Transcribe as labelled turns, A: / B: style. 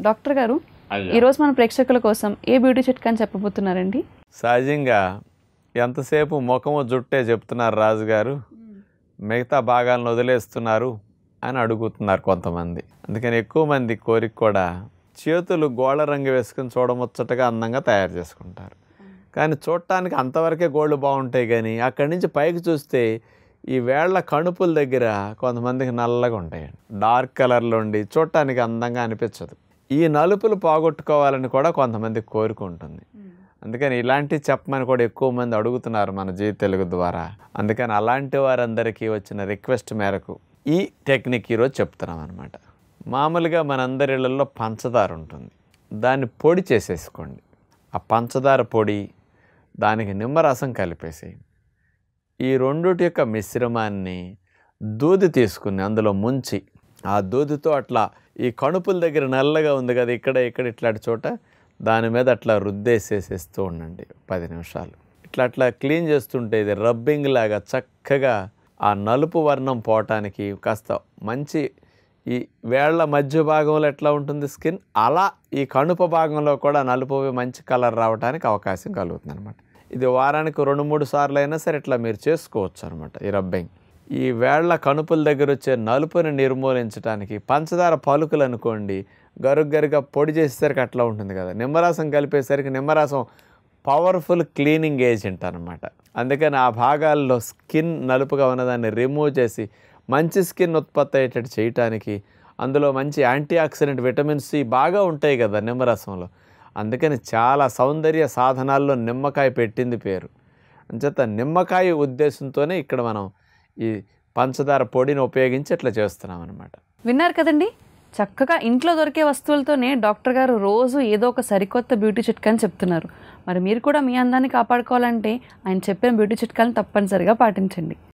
A: Doctor గారు ఈరోజు మన ప్రేక్షకుల కోసం ఏ బ్యూటీ చిట్కా చెప్పబోతున్నారండి?
B: సహజంగా ఎంతసేపు ముఖము జుట్టే చెప్తున్నారు రాజుగారు, మిగతా భాగాలను వదిలేస్తున్నారు అని అడుగుతున్నారు కొంతమంది. అందుకని ఎక్కువ మంది కోరిక కూడా చేతులు గోళ్ళ రంగు వేసుకుని చూడముచ్చటగా అందంగా తయారు చేసుకుంటారు. కానీ చూడటానికి అంతవరకే గోళ్ళు బాగుంటాయి, కానీ అక్కడి నుంచి పైకి చూస్తే ఈ వేళ్ల కణుపుల దగ్గర కొంతమందికి నల్లగా ఉంటాయండి, డార్క్ కలర్లో ఉండి చూడటానికి అందంగా అనిపించదు. ఈ నలుపులు పోగొట్టుకోవాలని కూడా కొంతమందికి కోరిక ఉంటుంది. అందుకని ఇలాంటివి చెప్పమని కూడా ఎక్కువ మంది అడుగుతున్నారు మన జీ తెలుగు ద్వారా. అందుకని అలాంటి వారందరికీ వచ్చిన రిక్వెస్ట్ మేరకు ఈ టెక్నిక్ ఈరోజు చెప్తున్నాం అనమాట. మామూలుగా మనందరి ఇళ్లలో పంచదార ఉంటుంది, దాన్ని పొడి చేసేసుకోండి. ఆ పంచదార పొడి, దానికి నిమ్మరసం కలిపేసేయండి. ఈ రెండుటి యొక్క మిశ్రమాన్ని దూది తీసుకుని అందులో ముంచి, ఆ దూదితో అట్లా ఈ కణుపుల దగ్గర నల్లగా ఉంది కదా, ఇక్కడ ఇట్లాంటి చోట దాని మీద అట్లా రుద్దేసేసేస్తూ ఉండండి 10 నిమిషాలు. ఇట్లా క్లీన్ చేస్తుంటే ఇది రబ్బింగ్ లాగా చక్కగా ఆ నలుపు వర్ణం పోవటానికి కాస్త మంచి, ఈ వేళ్ల మధ్య భాగంలో ఎట్లా ఉంటుంది స్కిన్, అలా ఈ కణుప భాగంలో కూడా నలుపు మంచి కలర్ రావడానికి అవకాశం కలుగుతుంది అనమాట. ఇది వారానికి 2-3 సార్లు అయినా సరే ఇట్లా మీరు చేసుకోవచ్చు అనమాట. ఈ రబ్బింగ్ ఈ వేళ్ల కణుపుల దగ్గర వచ్చే నలుపుని నిర్మూలించడానికి పంచదార పలుకులు అనుకోండి, గరుగ్గా పొడి చేసేసరికి అట్లా ఉంటుంది కదా, నిమ్మరసం కలిపేసరికి నిమ్మరసం పవర్ఫుల్ క్లీనింగ్ ఏజెంట్ అనమాట. అందుకని ఆ భాగాల్లో స్కిన్ నలుపుగా ఉన్నదాన్ని రిమూవ్ చేసి మంచి స్కిన్ ఉత్పత్తి అయ్యేటట్టు చేయటానికి, అందులో మంచి యాంటీ ఆక్సిడెంట్ విటమిన్ సి బాగా ఉంటాయి కదా నిమ్మరసంలో. అందుకని చాలా సౌందర్య సాధనాల్లో నిమ్మకాయ పెట్టింది పేరు. అంచేత నిమ్మకాయ ఉద్దేశంతోనే ఇక్కడ మనం ఈ పంచదార పొడిని ఉపయోగించి ఇట్లా చేస్తున్నాం అనమాట.
A: విన్నారు కదండి, చక్కగా ఇంట్లో దొరికే వస్తువులతోనే డాక్టర్ గారు రోజు ఏదో ఒక సరికొత్త బ్యూటీ చిట్కాని చెప్తున్నారు. మరి మీరు కూడా మీ అందాన్ని కాపాడుకోవాలంటే ఆయన చెప్పిన బ్యూటీ చిట్కాలను తప్పనిసరిగా పాటించండి.